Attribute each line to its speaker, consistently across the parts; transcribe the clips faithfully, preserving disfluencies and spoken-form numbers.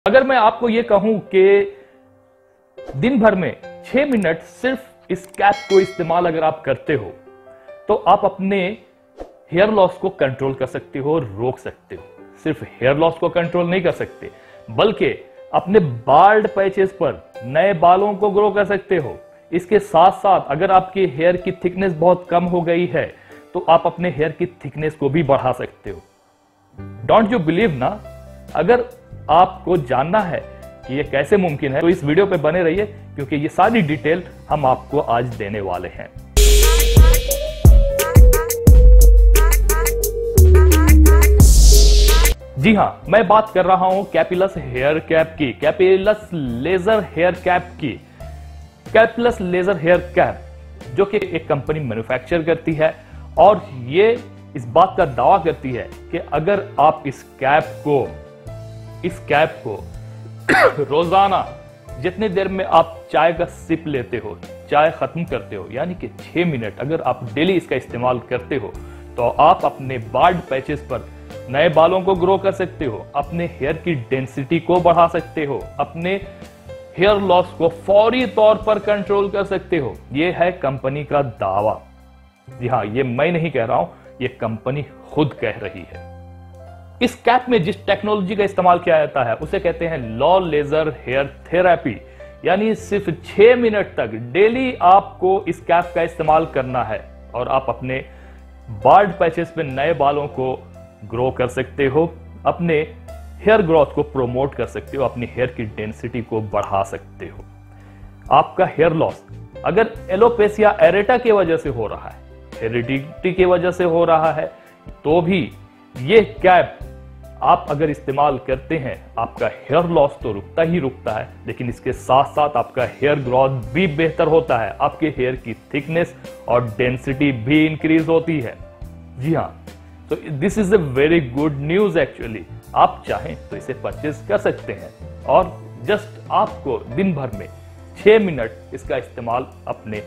Speaker 1: अगर मैं आपको यह कहूं कि दिन भर में छह मिनट सिर्फ इस कैप को इस्तेमाल अगर आप करते हो तो आप अपने हेयर लॉस को कंट्रोल कर सकते हो और रोक सकते हो। सिर्फ हेयर लॉस को कंट्रोल नहीं कर सकते बल्कि अपने बाल्ड पैचेस पर नए बालों को ग्रो कर सकते हो। इसके साथ साथ अगर आपके हेयर की थिकनेस बहुत कम हो गई है तो आप अपने हेयर की थिकनेस को भी बढ़ा सकते हो। डोंट यू बिलीव ना? अगर आपको जानना है कि यह कैसे मुमकिन है तो इस वीडियो पे बने रहिए, क्योंकि ये सारी डिटेल हम आपको आज देने वाले हैं। जी हां, मैं बात कर रहा हूं कैपिलस हेयर कैप की, कैपिलस लेजर हेयर कैप की। कैपिलस लेजर हेयर कैप जो कि एक कंपनी मैन्युफैक्चर करती है और ये इस बात का दावा करती है कि अगर आप इस कैप को इस कैप को रोजाना जितनी देर में आप चाय का सिप लेते हो, चाय खत्म करते हो, यानी कि छह मिनट अगर आप डेली इसका इस्तेमाल करते हो तो आप अपने बार्ड पैचेस पर नए बालों को ग्रो कर सकते हो, अपने हेयर की डेंसिटी को बढ़ा सकते हो, अपने हेयर लॉस को फौरी तौर पर कंट्रोल कर सकते हो। यह है कंपनी का दावा। जी हां, ये मैं नहीं कह रहा हूं, ये कंपनी खुद कह रही है। इस कैप में जिस टेक्नोलॉजी का इस्तेमाल किया जाता है उसे कहते हैं लॉ लेजर हेयर थेरेपी, यानी सिर्फ छह मिनट तक डेली आपको इस कैप का इस्तेमाल करना है और आप अपने बार्ड पैचेस पे नए बालों को ग्रो कर सकते हो, अपने हेयर ग्रोथ को प्रमोट कर सकते हो, अपनी हेयर की डेंसिटी को बढ़ा सकते हो। आपका हेयर लॉस अगर एलोपेसिया एरेटा की वजह से हो रहा है, हेरिडिटी की वजह से हो रहा है, तो भी ये कैप आप अगर इस्तेमाल करते हैं आपका हेयर लॉस तो रुकता ही रुकता है, लेकिन इसके साथ साथ आपका हेयर ग्रोथ भी बेहतर होता है, आपके हेयर की थिकनेस और डेंसिटी भी इंक्रीज होती है। जी हाँ, तो this is a very good news actually. आप चाहें तो इसे परचेज कर सकते हैं और जस्ट आपको दिन भर में छह मिनट इसका इस्तेमाल अपने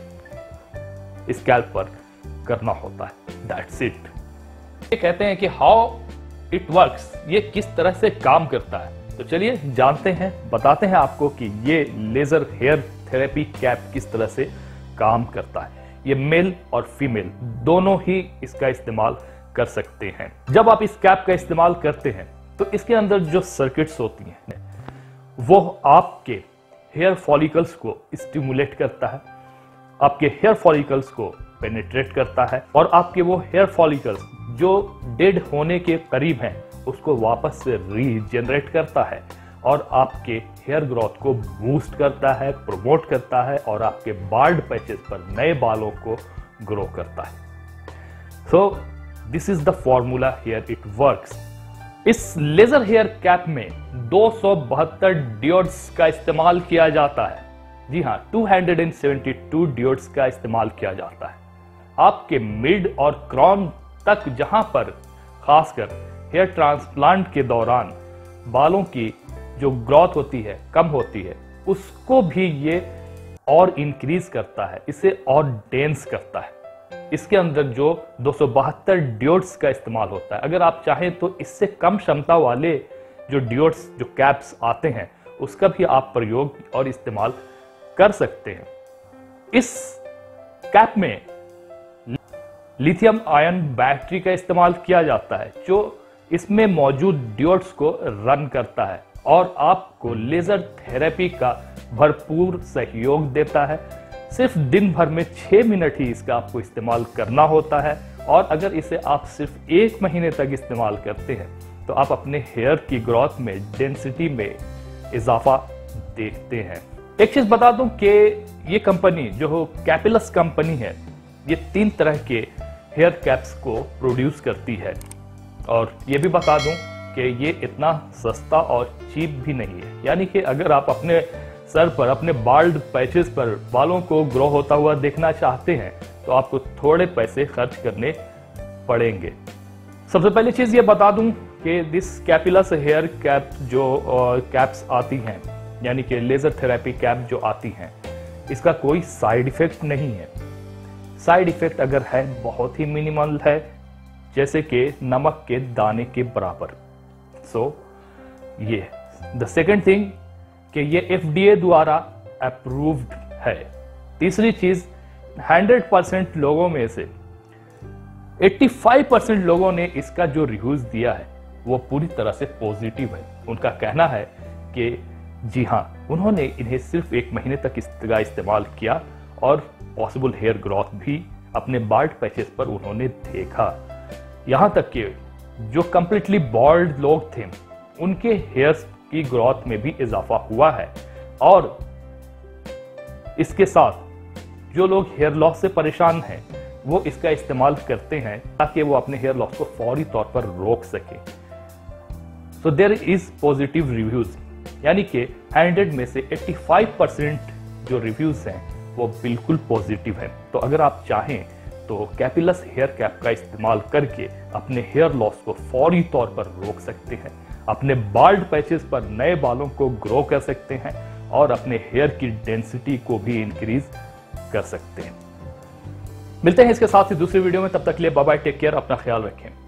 Speaker 1: स्कैल्प पर करना होता है। That's it. ये कहते हैं कि हाउ इट वर्क्स, ये किस तरह से काम करता है। तो चलिए जानते हैं, बताते हैं आपको कि ये लेजर हेयर थेरेपी कैप किस तरह से काम करता है। ये मेल और फीमेल दोनों ही इसका इस्तेमाल कर सकते हैं। जब आप इस कैप का इस्तेमाल करते हैं तो इसके अंदर जो सर्किट्स होती हैं वो आपके हेयर फॉलिकल्स को स्टिमुलेट करता है, आपके हेयर फॉलिकल्स को पेनिट्रेट करता है और आपके वो हेयर फॉलिकल्स जो डेड होने के करीब हैं उसको वापस से रीजनरेट करता है और आपके हेयर ग्रोथ को बूस्ट करता है, प्रमोट करता है और आपके बार्ड पैचेस पर नए बालों को ग्रो करता है। So this is the formula here, it works. इस लेजर हेयर कैप में दो सौ बहत्तर डियोड्स का इस्तेमाल किया जाता है। जी हाँ, दो सौ बहत्तर डियोड्स का इस्तेमाल किया जाता है। आपके मिड और क्राउन तक, जहां पर खासकर हेयर ट्रांसप्लांट के दौरान बालों की जो ग्रोथ होती है कम होती है, उसको भी ये और इंक्रीज करता है, इसे और डेंस करता है। इसके अंदर जो दो सौ बहत्तर डियोड्स का इस्तेमाल होता है, अगर आप चाहें तो इससे कम क्षमता वाले जो डियोड्स, जो कैप्स आते हैं, उसका भी आप प्रयोग और इस्तेमाल कर सकते हैं। इस कैप में लिथियम आयन बैटरी का इस्तेमाल किया जाता है जो इसमें मौजूद डियोड्स को रन करता है और आपको लेजर थेरेपी का भरपूर सहयोग देता है। सिर्फ दिन भर में छह मिनट ही इसका आपको इस्तेमाल करना होता है और अगर इसे आप सिर्फ एक महीने तक इस्तेमाल करते हैं तो आप अपने हेयर की ग्रोथ में, डेंसिटी में इजाफा देखते हैं। एक चीज बता दूं कि ये कंपनी जो कैपिलस कंपनी है, ये तीन तरह के हेयर कैप्स को प्रोड्यूस करती है और ये भी बता दूं कि ये इतना सस्ता और चीप भी नहीं है। यानी कि अगर आप अपने सर पर, अपने बाल्ड पैचेस पर बालों को ग्रो होता हुआ देखना चाहते हैं तो आपको थोड़े पैसे खर्च करने पड़ेंगे। सबसे पहली चीज ये बता दूं कि दिस कैपिलस हेयर कैप जो कैप्स आती हैं, यानी कि लेजर थेरेपी कैप जो आती हैं, इसका कोई साइड इफेक्ट नहीं है। साइड इफेक्ट अगर है बहुत ही मिनिमल है, जैसे कि नमक के दाने के बराबर। सो ये द सेकेंड थिंग कि ये एफ डी ए द्वारा अप्रूव्ड है। तीसरी चीज, हंड्रेड परसेंट लोगों में से पचासी परसेंट लोगों ने इसका जो रिव्यूज दिया है वो पूरी तरह से पॉजिटिव है। उनका कहना है कि जी हाँ, उन्होंने इन्हें सिर्फ एक महीने तक इसका इस्तेमाल किया और पॉसिबल हेयर ग्रोथ भी अपने बाल्ड पैचेस पर उन्होंने देखा। यहां तक कि जो कंप्लीटली बॉल्ड लोग थे उनके हेयर्स की ग्रोथ में भी इजाफा हुआ है। और इसके साथ जो लोग हेयर लॉस से परेशान हैं वो इसका इस्तेमाल करते हैं ताकि वो अपने हेयर लॉस को फौरी तौर पर रोक सके। So there is positive reviews, यानी कि हंड्रेड में से पचासी परसेंट जो रिव्यूज हैं वो बिल्कुल पॉजिटिव हैं। तो अगर आप चाहें तो कैपिलस हेयर कैप का इस्तेमाल करके अपने हेयर लॉस को फौरी तौर पर रोक सकते हैं, अपने बाल्ड पैचेस पर नए बालों को ग्रो कर सकते हैं और अपने हेयर की डेंसिटी को भी इंक्रीज कर सकते हैं। मिलते हैं इसके साथ ही दूसरी वीडियो में, तब तक के लिए बाय बाय, टेक केयर, अपना ख्याल रखें।